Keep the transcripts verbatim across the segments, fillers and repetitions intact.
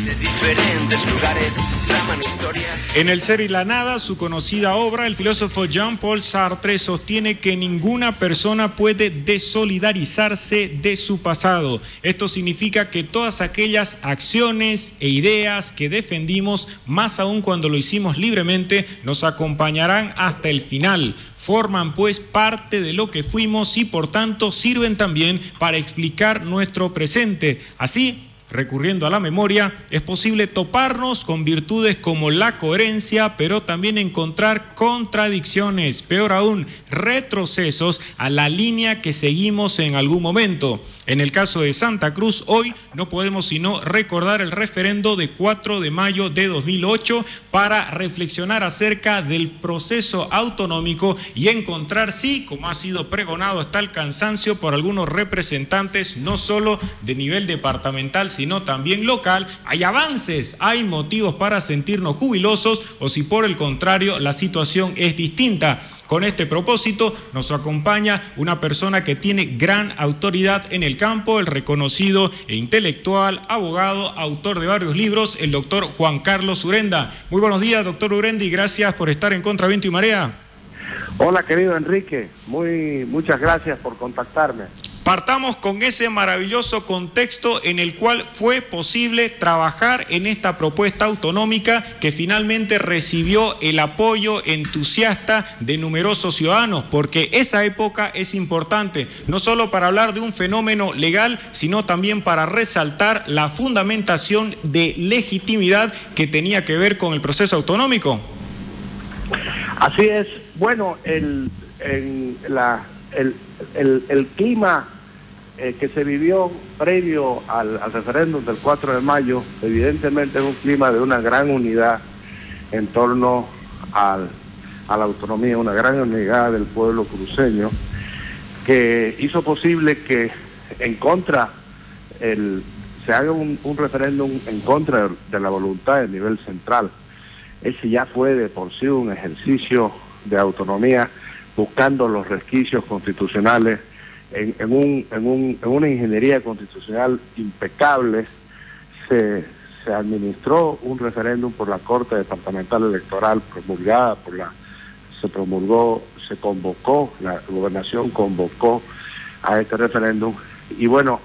de diferentes lugares traman historias. En El ser y la nada, su conocida obra, el filósofo Jean-Paul Sartre sostiene que ninguna persona puede desolidarizarse de su pasado. Esto significa que todas aquellas acciones e ideas que defendimos, más aún cuando lo hicimos libremente, nos acompañarán hasta el final. Forman pues parte de lo que fuimos y por tanto sirven también para explicar nuestro presente. Así, recurriendo a la memoria, es posible toparnos con virtudes como la coherencia, pero también encontrar contradicciones, peor aún, retrocesos a la línea que seguimos en algún momento. En el caso de Santa Cruz, hoy no podemos sino recordar el referendo de cuatro de mayo de dos mil ocho para reflexionar acerca del proceso autonómico y encontrar, sí, como ha sido pregonado hasta el cansancio por algunos representantes, no solo de nivel departamental, sino también local, hay avances, hay motivos para sentirnos jubilosos o si por el contrario la situación es distinta. Con este propósito nos acompaña una persona que tiene gran autoridad en el campo, el reconocido e intelectual, abogado, autor de varios libros, el doctor Juan Carlos Urenda. Muy buenos días, doctor Urenda, y gracias por estar en Contra Viento y Marea. Hola, querido Enrique, muy, muchas gracias por contactarme. Partamos con ese maravilloso contexto en el cual fue posible trabajar en esta propuesta autonómica que finalmente recibió el apoyo entusiasta de numerosos ciudadanos, porque esa época es importante, no solo para hablar de un fenómeno legal, sino también para resaltar la fundamentación de legitimidad que tenía que ver con el proceso autonómico. Así es. Bueno, el, el, la, el, el, el clima eh, que se vivió previo al, al referéndum del cuatro de mayo, evidentemente es un clima de una gran unidad en torno al, a la autonomía, una gran unidad del pueblo cruceño, que hizo posible que en contra, el, se haga un, un referéndum en contra de, de la voluntad del nivel central. Ese ya fue de por sí un ejercicio de autonomía, buscando los resquicios constitucionales en, en, un, en, un, en una ingeniería constitucional impecable. Se, se administró un referéndum por la Corte Departamental Electoral promulgada por la, se promulgó, se convocó, la gobernación convocó a este referéndum y bueno,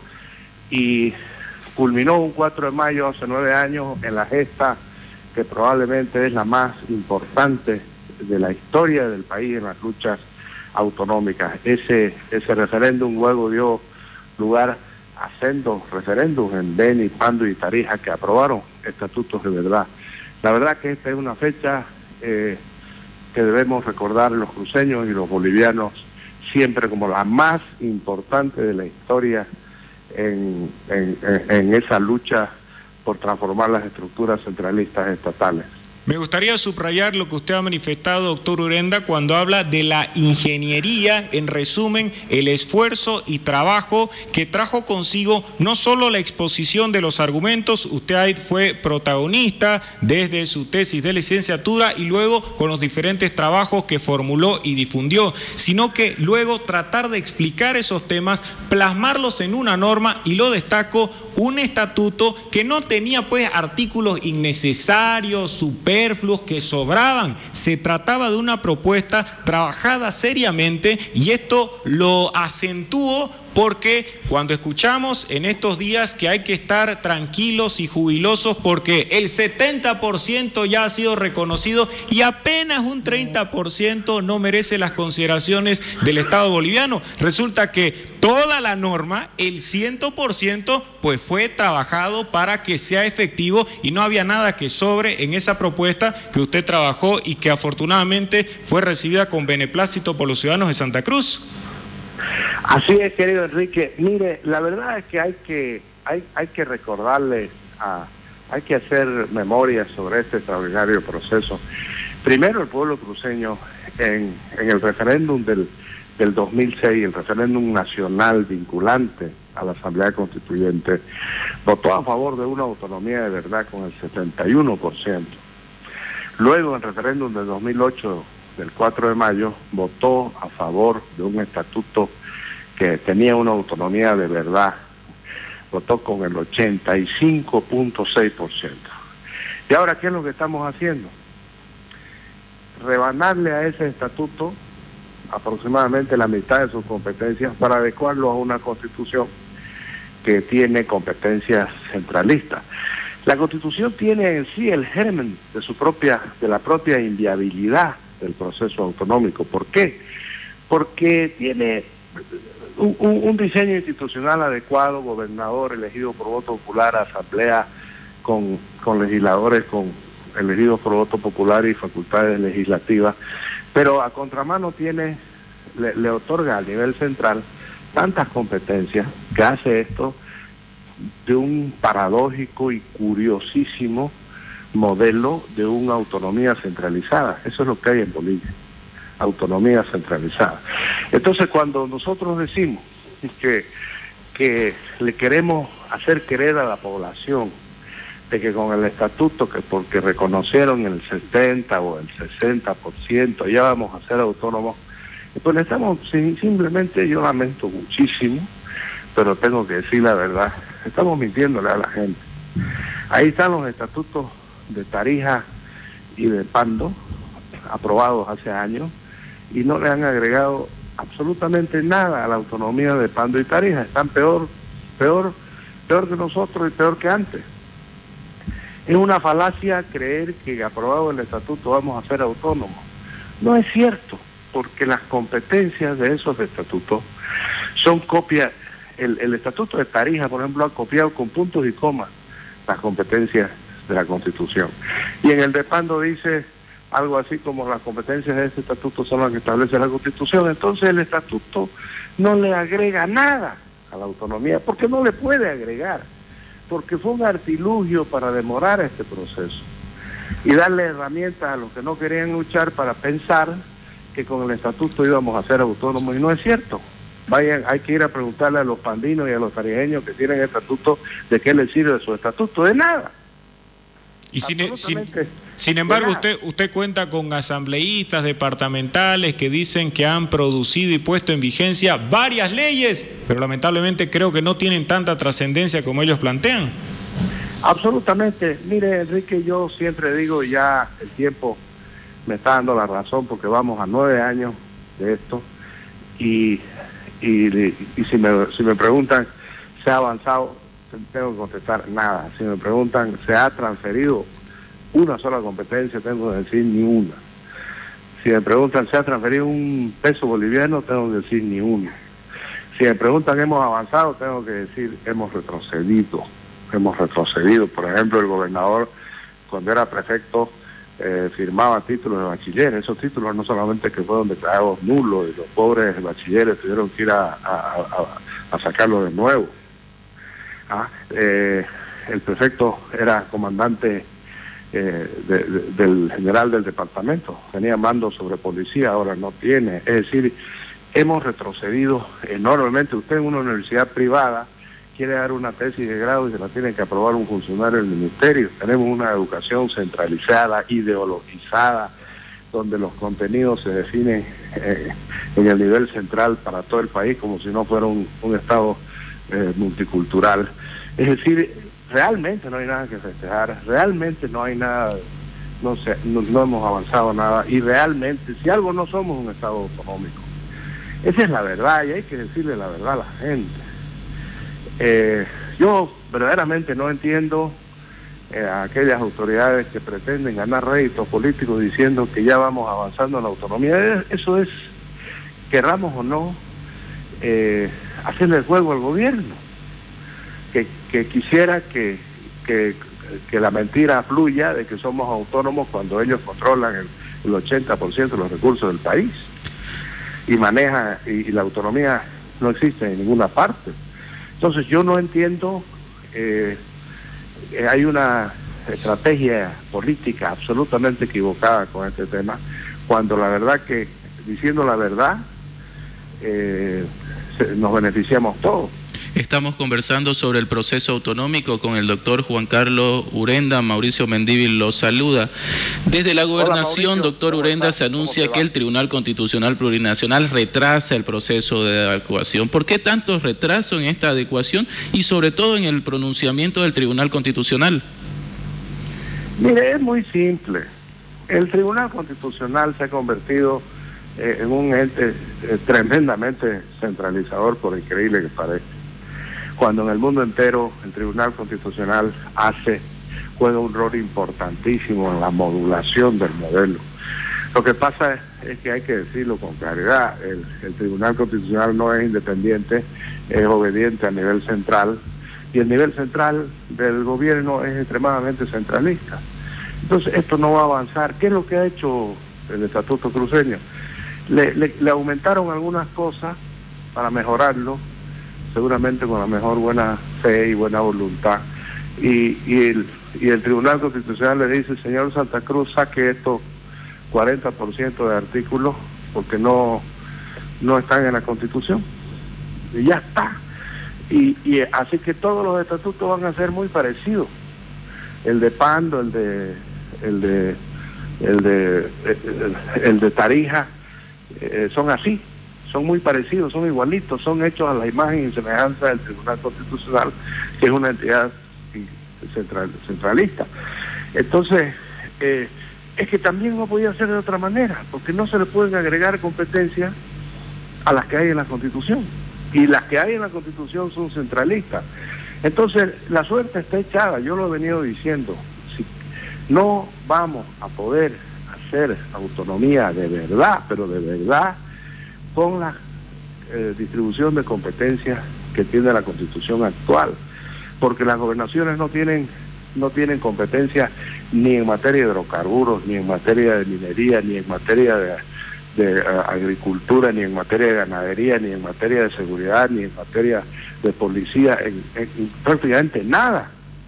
y culminó un cuatro de mayo hace nueve años en la gesta que probablemente es la más importante de la historia del país en las luchas autonómicas. Ese, ese referéndum luego dio lugar a sendos referéndums en Beni, Pando y Tarija que aprobaron estatutos de verdad. La verdad que esta es una fecha eh, que debemos recordar los cruceños y los bolivianos siempre como la más importante de la historia en, en, en, en esa lucha por transformar las estructuras centralistas estatales. Me gustaría subrayar lo que usted ha manifestado, doctor Urenda, cuando habla de la ingeniería, en resumen, el esfuerzo y trabajo que trajo consigo no solo la exposición de los argumentos, usted fue protagonista desde su tesis de licenciatura y luego con los diferentes trabajos que formuló y difundió, sino que luego tratar de explicar esos temas, plasmarlos en una norma y lo destaco, un estatuto que no tenía pues artículos innecesarios, superfluos, que sobraban. Se trataba de una propuesta trabajada seriamente y esto lo acentuó porque cuando escuchamos en estos días que hay que estar tranquilos y jubilosos porque el setenta por ciento ya ha sido reconocido y apenas un treinta por ciento no merece las consideraciones del Estado boliviano, resulta que toda la norma, el cien por ciento, pues fue trabajado para que sea efectivo y no había nada que sobre en esa propuesta que usted trabajó y que afortunadamente fue recibida con beneplácito por los ciudadanos de Santa Cruz. Así es, querido Enrique. Mire, la verdad es que hay que, hay, hay que recordarle, a, hay que hacer memoria sobre este extraordinario proceso. Primero, el pueblo cruceño en, en el referéndum del, del dos mil seis, el referéndum nacional vinculante a la Asamblea Constituyente, votó a favor de una autonomía de verdad con el setenta y uno por ciento. Luego, en el referéndum del dos mil ocho, del cuatro de mayo, votó a favor de un estatuto que tenía una autonomía de verdad. votó con el ochenta y cinco punto seis por ciento. Y ahora, ¿qué es lo que estamos haciendo? Rebanarle a ese estatuto aproximadamente la mitad de sus competencias para adecuarlo a una constitución que tiene competencias centralistas. La Constitución tiene en sí el germen de su propia, de la propia inviabilidad del proceso autonómico. ¿Por qué? Porque tiene un, un, un diseño institucional adecuado, gobernador elegido por voto popular, asamblea con, con legisladores con elegidos por voto popular y facultades legislativas, pero a contramano tiene, le, le otorga al nivel central tantas competencias que hace esto de un paradójico y curiosísimo modelo de una autonomía centralizada. Eso es lo que hay en Bolivia, autonomía centralizada. Entonces, cuando nosotros decimos que, que le queremos hacer creer a la población de que con el estatuto, que porque reconocieron el setenta o el sesenta por ciento ya vamos a ser autónomos, pues estamos, simplemente yo lamento muchísimo, pero tengo que decir la verdad, estamos mintiéndole a la gente. Ahí están los estatutos de Tarija y de Pando, aprobados hace años, y no le han agregado absolutamente nada a la autonomía de Pando y Tarija. Están peor, peor, peor que nosotros y peor que antes. Es una falacia creer que aprobado el estatuto vamos a ser autónomos. No es cierto, porque las competencias de esos estatutos son copias. El, el estatuto de Tarija, por ejemplo, ha copiado con puntos y comas las competencias de la Constitución. Y en el de Pando dice algo así como las competencias de ese estatuto son las que establece la Constitución. Entonces el estatuto no le agrega nada a la autonomía, porque no le puede agregar, porque fue un artilugio para demorar este proceso y darle herramientas a los que no querían luchar para pensar que con el estatuto íbamos a ser autónomos, y no es cierto. Vayan, hay que ir a preguntarle a los pandinos y a los tarijeños que tienen estatuto de qué les sirve su estatuto, de nada. Y sin, sin, sin embargo, usted, usted cuenta con asambleístas departamentales que dicen que han producido y puesto en vigencia varias leyes, pero lamentablemente creo que no tienen tanta trascendencia como ellos plantean. Absolutamente. Mire, Enrique, yo siempre digo, ya el tiempo me está dando la razón, porque vamos a nueve años de esto, y, y, y si, me, si me preguntan, ¿se ha avanzado? Tengo que contestar nada. Si me preguntan, ¿se ha transferido una sola competencia? Tengo que decir ni una. Si me preguntan, ¿se ha transferido un peso boliviano? Tengo que decir ni una. Si me preguntan, ¿hemos avanzado? Tengo que decir, hemos retrocedido. Hemos retrocedido. Por ejemplo, el gobernador, cuando era prefecto, eh, firmaba títulos de bachiller. Esos títulos no solamente que fueron declarados nulos, y los pobres bachilleres tuvieron que ir a, a, a, a sacarlo de nuevo. Ah, eh, el prefecto era comandante eh, de, de, del general del departamento, tenía mando sobre policía, ahora no tiene. Es decir, hemos retrocedido enormemente. Usted en una universidad privada quiere dar una tesis de grado y se la tiene que aprobar un funcionario del ministerio. Tenemos una educación centralizada, ideologizada, donde los contenidos se definen eh, en el nivel central para todo el país, como si no fuera un, un estado eh, multicultural. Es decir, realmente no hay nada que festejar, realmente no hay nada, no sé, no, no hemos avanzado nada, y realmente, si algo, no somos un estado autonómico. Esa es la verdad, y hay que decirle la verdad a la gente. Eh, yo verdaderamente no entiendo eh, a aquellas autoridades que pretenden ganar réditos políticos diciendo que ya vamos avanzando en la autonomía. Eso es, querramos o no, eh, hacerle el juego al gobierno, que, que quisiera que, que, que la mentira fluya de que somos autónomos cuando ellos controlan el, el ochenta por ciento de los recursos del país y maneja, y, y la autonomía no existe en ninguna parte. Entonces yo no entiendo, eh, eh, hay una estrategia política absolutamente equivocada con este tema, cuando la verdad que, diciendo la verdad, eh, se, nos beneficiamos todos. Estamos conversando sobre el proceso autonómico con el doctor Juan Carlos Urenda. Mauricio Mendívil los saluda. Desde la gobernación, Hola, doctor Urenda, se anuncia que el Tribunal Constitucional Plurinacional retrasa el proceso de adecuación. ¿Por qué tanto retraso en esta adecuación y sobre todo en el pronunciamiento del Tribunal Constitucional? Mire, es muy simple. El Tribunal Constitucional se ha convertido eh, en un ente eh, tremendamente centralizador, por increíble que parezca. Cuando en el mundo entero el Tribunal Constitucional hace, juega un rol importantísimo en la modulación del modelo. Lo que pasa es, es que hay que decirlo con claridad, el, el Tribunal Constitucional no es independiente, es obediente a nivel central, y el nivel central del gobierno es extremadamente centralista. Entonces esto no va a avanzar. ¿Qué es lo que ha hecho el Estatuto Cruceño? Le, le, le aumentaron algunas cosas para mejorarlo, seguramente con la mejor buena fe y buena voluntad, y, y, el, y el Tribunal Constitucional le dice, señor Santa Cruz, saque estos cuarenta por ciento de artículos porque no, no están en la Constitución, y ya está. Y, y así que todos los estatutos van a ser muy parecidos. El de Pando, el de el de el de el, el de Tarija, eh, son así, son muy parecidos, son igualitos, son hechos a la imagen y semejanza del Tribunal Constitucional, que es una entidad central, centralista. Entonces, eh, es que también no podía ser de otra manera, porque no se le pueden agregar competencias a las que hay en la Constitución. Y las que hay en la Constitución son centralistas. Entonces, la suerte está echada, yo lo he venido diciendo. Si no vamos a poder hacer autonomía de verdad, pero de verdad, con la eh, distribución de competencias que tiene la Constitución actual. Porque las gobernaciones no tienen, no tienen competencias ni en materia de hidrocarburos, ni en materia de minería, ni en materia de... de uh, agricultura, ni en materia de ganadería, ni en materia de seguridad, ni en materia de policía, en, en, en prácticamente nada.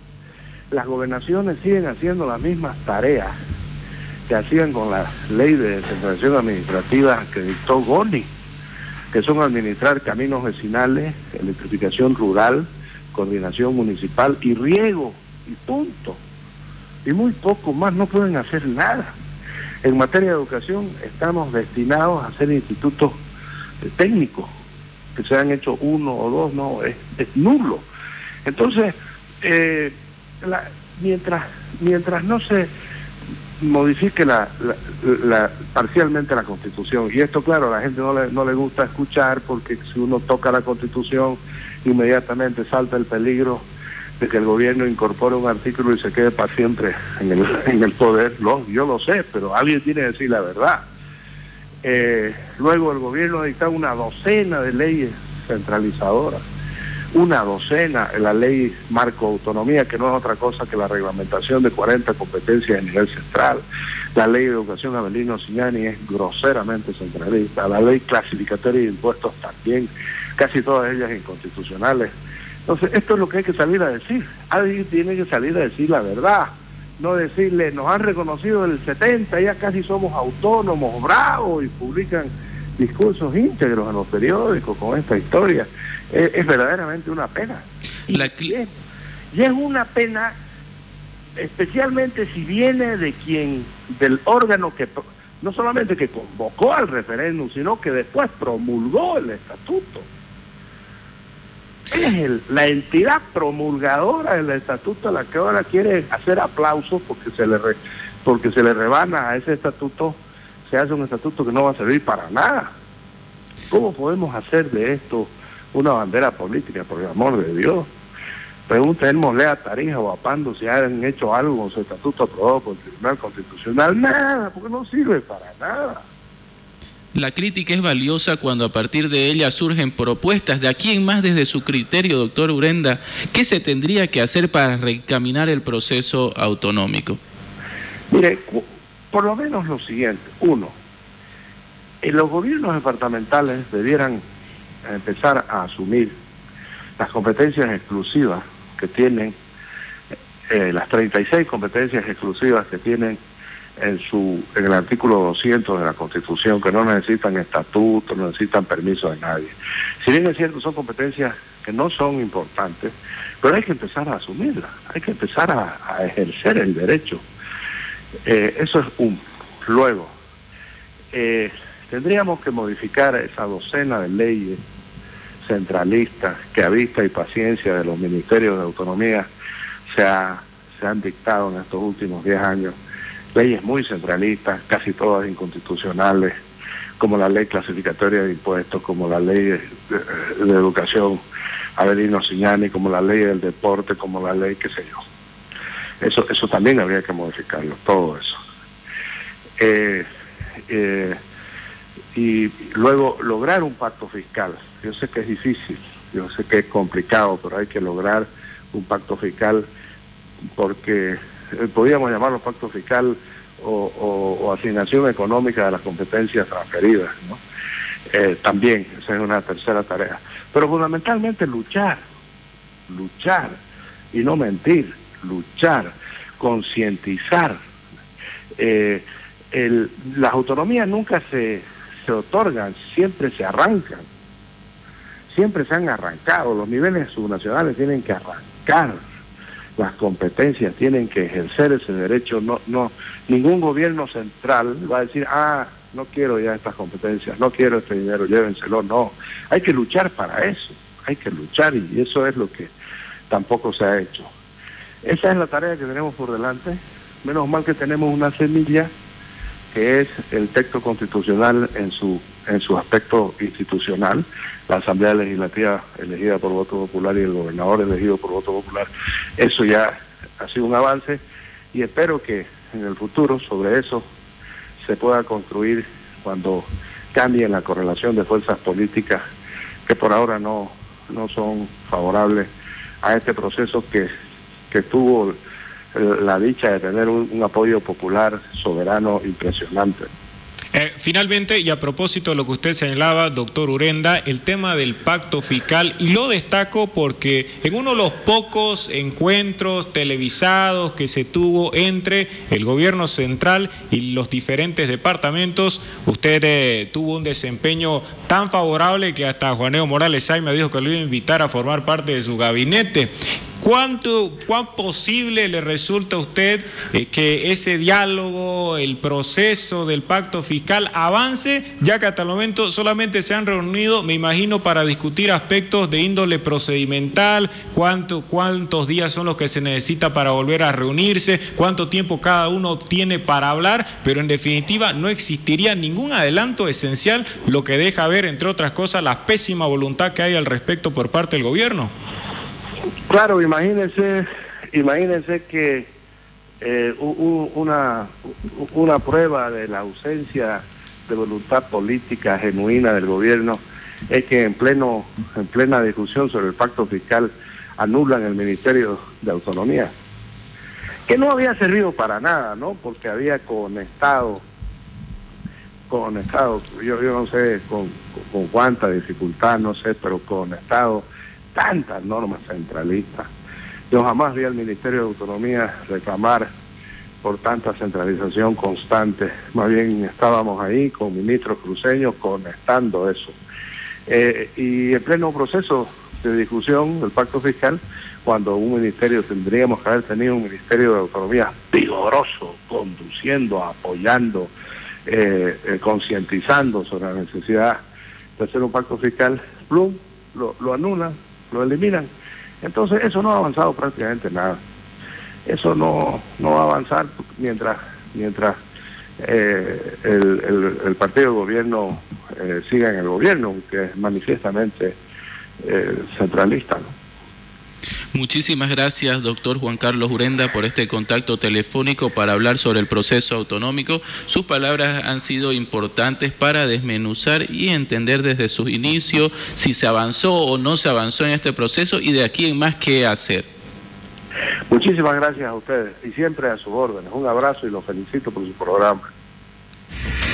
Las gobernaciones siguen haciendo las mismas tareas que hacían con la ley de descentralización administrativa que dictó Goni, que son administrar caminos vecinales, electrificación rural, coordinación municipal y riego, y punto. Y muy poco más, no pueden hacer nada. En materia de educación estamos destinados a ser institutos eh, técnicos, que se han hecho uno o dos, no, es, es nulo. Entonces, eh, la, mientras mientras no se modifique la, la, la, parcialmente la Constitución, y esto claro, a la gente no le, no le gusta escuchar, porque si uno toca la Constitución, inmediatamente salta el peligro de que el gobierno incorpore un artículo y se quede para siempre en el, en el poder. Lo, yo lo sé, pero alguien tiene que decir la verdad. Eh, luego el gobierno ha dictado una docena de leyes centralizadoras, una docena en la ley Marco Autonomía, que no es otra cosa que la reglamentación de cuarenta competencias a nivel central. La ley de educación Avelino Cignani es groseramente centralista, la ley clasificatoria de impuestos también, casi todas ellas inconstitucionales. Entonces, esto es lo que hay que salir a decir. Alguien tiene que salir a decir la verdad. No decirle, nos han reconocido el setenta, ya casi somos autónomos, bravos, y publican discursos íntegros en los periódicos con esta historia. Es, es verdaderamente una pena. Y, La... y, es, y es una pena, especialmente si viene de quien, del órgano que no solamente que convocó al referéndum, sino que después promulgó el estatuto. Es el, la entidad promulgadora del estatuto la que ahora quiere hacer aplausos porque se le re, porque se le rebana a ese estatuto, se hace un estatuto que no va a servir para nada. ¿Cómo podemos hacer de esto una bandera política, por el amor de Dios? Pregúntenle a Tarija o a Pando si han hecho algo con su estatuto aprobado por el Tribunal Constitucional. Nada, porque no sirve para nada. La crítica es valiosa cuando a partir de ella surgen propuestas. De aquí en más, desde su criterio, doctor Urenda, ¿qué se tendría que hacer para reencaminar el proceso autonómico? Mire, por lo menos lo siguiente. Uno, en los gobiernos departamentales debieran empezar a asumir las competencias exclusivas que tienen, eh, las treinta y seis competencias exclusivas que tienen en su en el artículo doscientos de la Constitución, que no necesitan estatuto, no necesitan permiso de nadie. Si bien es cierto, son competencias que no son importantes, pero hay que empezar a asumirlas, hay que empezar a, a ejercer el derecho. Eh, eso es un. Luego, eh, tendríamos que modificar esa docena de leyes centralistas que a vista y paciencia de los ministerios de autonomía se, ha, se han dictado en estos últimos diez años. Leyes muy centralistas, casi todas inconstitucionales, como la ley clasificatoria de impuestos, como la ley de, de, de educación Avelino Signani, como la ley del deporte, como la ley qué sé yo. Eso, eso también habría que modificarlo, todo eso. Eh, eh, y luego lograr un pacto fiscal. Yo sé que es difícil, yo sé que es complicado, pero hay que lograr un pacto fiscal porque eh, podríamos llamarlo pacto fiscal o, o, o asignación económica de las competencias transferidas, ¿no? Eh, también, esa es una tercera tarea. Pero fundamentalmente luchar, luchar y no mentir, luchar, concientizar. Eh, el, las autonomías nunca se, se otorgan, siempre se arrancan, siempre se han arrancado. Los niveles subnacionales tienen que arrancar las competencias, tienen que ejercer ese derecho. No, no, ningún gobierno central va a decir, ah, no quiero ya estas competencias, no quiero este dinero, llévenselo. No, hay que luchar para eso, hay que luchar, y eso es lo que tampoco se ha hecho. Esa es la tarea que tenemos por delante. Menos mal que tenemos una semilla que es el texto constitucional en su en su aspecto institucional, la Asamblea Legislativa elegida por voto popular y el gobernador elegido por voto popular. Eso ya ha sido un avance y espero que en el futuro sobre eso se pueda construir cuando cambie la correlación de fuerzas políticas que por ahora no, no son favorables a este proceso que, que tuvo la dicha de tener un, un apoyo popular soberano impresionante. Eh, finalmente, y a propósito de lo que usted señalaba, doctor Urenda, el tema del pacto fiscal, y lo destaco porque en uno de los pocos encuentros televisados que se tuvo entre el gobierno central y los diferentes departamentos, usted eh, tuvo un desempeño tan favorable que hasta Juaneo Morales Ay me dijo que lo iba a invitar a formar parte de su gabinete. ¿Cuánto, cuán posible le resulta a usted eh, que ese diálogo, el proceso del pacto fiscal avance, ya que hasta el momento solamente se han reunido, me imagino, para discutir aspectos de índole procedimental, cuánto, cuántos días son los que se necesita para volver a reunirse, cuánto tiempo cada uno tiene para hablar, pero en definitiva no existiría ningún adelanto esencial, lo que deja ver, entre otras cosas, la pésima voluntad que hay al respecto por parte del gobierno? Claro, imagínense, imagínense que eh, una, una prueba de la ausencia de voluntad política genuina del gobierno es que en pleno, en plena discusión sobre el pacto fiscal anulan el Ministerio de Autonomía, que no había servido para nada, ¿no? Porque había conectado, conectado, yo, yo no sé con, con cuánta dificultad, no sé, pero conectado tantas normas centralistas. Yo jamás vi al Ministerio de Autonomía reclamar por tanta centralización constante. Más bien estábamos ahí con ministros cruceños conectando eso. Eh, y en pleno proceso de discusión del pacto fiscal, cuando un ministerio, tendríamos que haber tenido un Ministerio de Autonomía vigoroso, conduciendo, apoyando, eh, eh, concientizando sobre la necesidad de hacer un pacto fiscal, plum, lo, lo anulan, lo eliminan. Entonces eso no ha avanzado prácticamente nada. Eso no, no va a avanzar mientras mientras eh, el, el, el partido de gobierno eh, siga en el gobierno, que es manifiestamente eh, centralista, ¿no? Muchísimas gracias, doctor Juan Carlos Urenda, por este contacto telefónico para hablar sobre el proceso autonómico. Sus palabras han sido importantes para desmenuzar y entender desde sus inicios si se avanzó o no se avanzó en este proceso y de aquí en más qué hacer. Muchísimas gracias a ustedes y siempre a sus órdenes. Un abrazo y los felicito por su programa.